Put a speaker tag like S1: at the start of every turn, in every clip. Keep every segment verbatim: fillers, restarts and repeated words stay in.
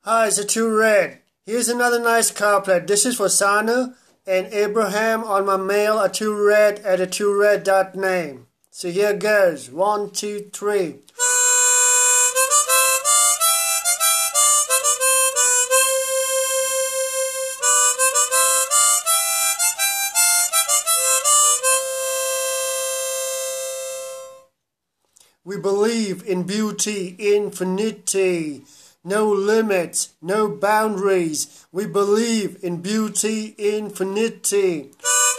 S1: Hi, it's Atoolred. Here's another nice couplet. This is for SANNA and IBRAHIM on my mail, Atoolred at atoolred dot name. So here goes. One, two, three. We believe in beauty, infinity, no limits, no boundaries. We believe in beauty, infinity.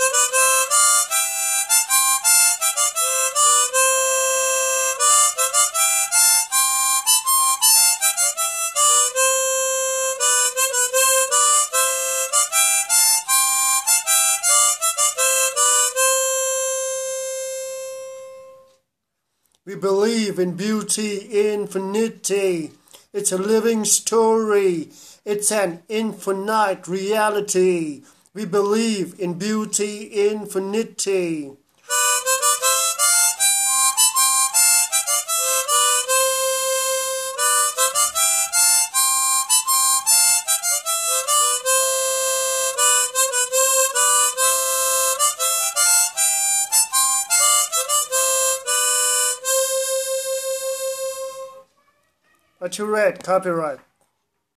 S1: We believe in beauty, infinity. It's a living story. It's an infinite reality. We believe in beauty, infinity. Atoolred, copyright.